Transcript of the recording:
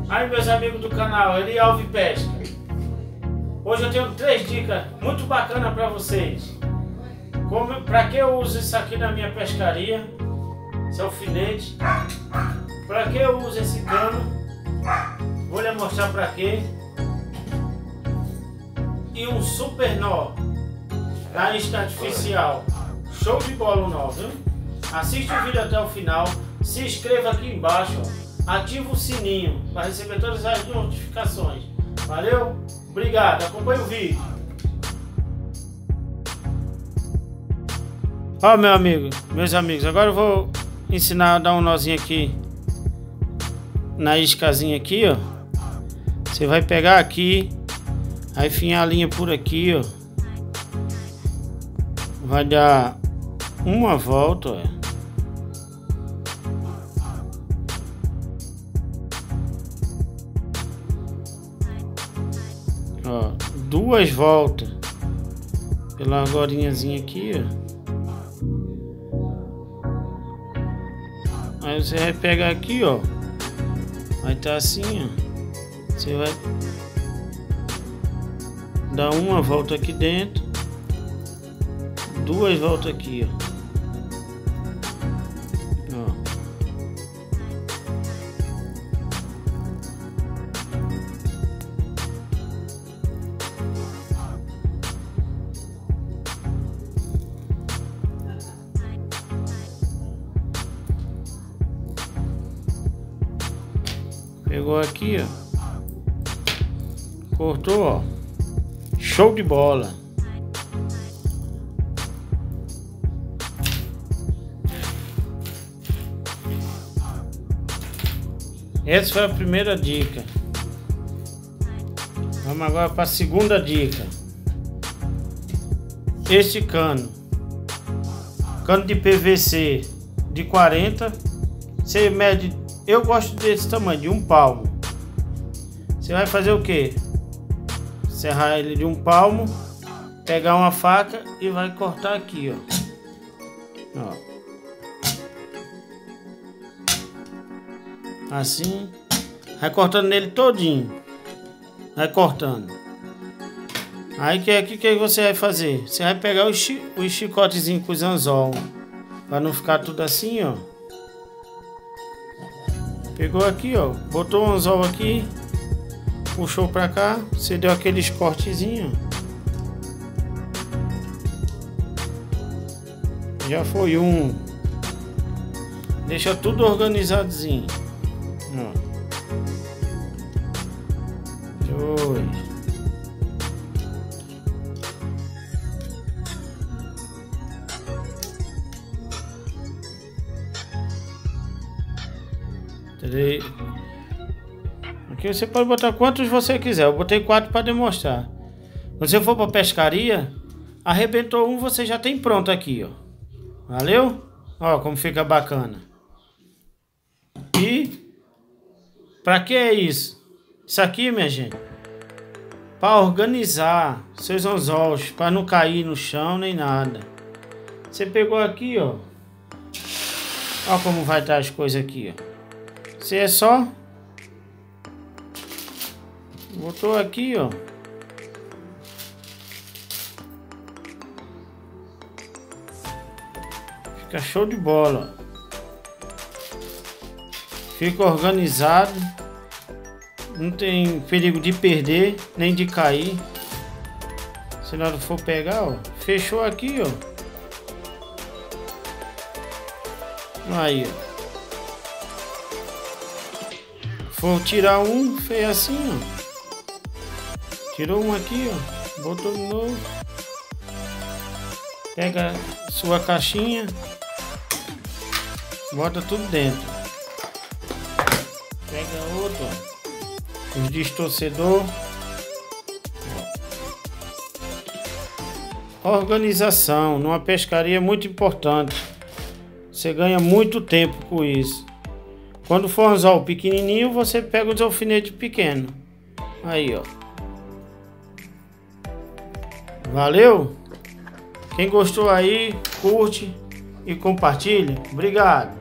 Aí, meus amigos do canal, Elialve Pesca. Hoje eu tenho 3 dicas muito bacanas para vocês. Para que eu uso isso aqui na minha pescaria, esse alfinete. Para que eu uso esse cano, vou lhe mostrar para quê. E um super nó da isca artificial. Show de bola o nó, viu? Assiste o vídeo até o final, se inscreva aqui embaixo, ó. Ativa o sininho para receber todas as notificações. Valeu? Obrigado, acompanhe o vídeo. Ó, meus amigos, agora eu vou ensinar a dar um nozinho aqui na iscazinha aqui, ó. Você vai pegar aqui, aí afinhar a linha por aqui, ó. Vai dar uma volta, ó. Ó, 2 voltas pela argolinhazinha aqui, ó. Aí você vai pegar aqui, ó. Vai estar assim, ó. Você vai dar uma volta aqui dentro, 2 voltas aqui, ó. Pegou aqui, ó. Cortou, ó. Show de bola. Essa foi a primeira dica. Vamos agora para a segunda dica. Este cano de PVC de 40, você mede. Eu gosto desse tamanho, de 1 palmo. Você vai fazer o que? Serrar ele de 1 palmo, pegar uma faca e vai cortar aqui, ó. Assim, vai cortando nele todinho. Vai cortando. Aí que você vai fazer? Você vai pegar o chicotezinho com os anzol, para não ficar tudo assim, ó. Pegou aqui, ó, botou o anzol aqui, puxou pra cá, você deu aqueles cortezinhos. Já foi um. Deixa tudo organizadozinho. Ó. 2. 3. Aqui você pode botar quantos você quiser. Eu botei 4 para demonstrar. Quando você for para pescaria, arrebentou um, você já tem pronto aqui, ó. Valeu? Ó como fica bacana. E para que é isso? Isso aqui, minha gente, para organizar seus anzóis, para não cair no chão nem nada. Você pegou aqui, ó. Ó como vai estar as coisas aqui, ó. Você é só botou aqui, ó. Fica show de bola. Fica organizado. Não tem perigo de perder nem de cair. Se nada for pegar, ó. Fechou aqui, ó. Aí, ó. For tirar um, fez assim, ó. Tirou um aqui, ó. Botou de novo. Pega sua caixinha. Bota tudo dentro. Pega outro, ó. Os distorcedor. Organização numa pescaria é muito importante. Você ganha muito tempo com isso. Quando for um anzol pequenininho, você pega os alfinetes pequenos. Aí, ó. Valeu? Quem gostou aí, curte e compartilha. Obrigado.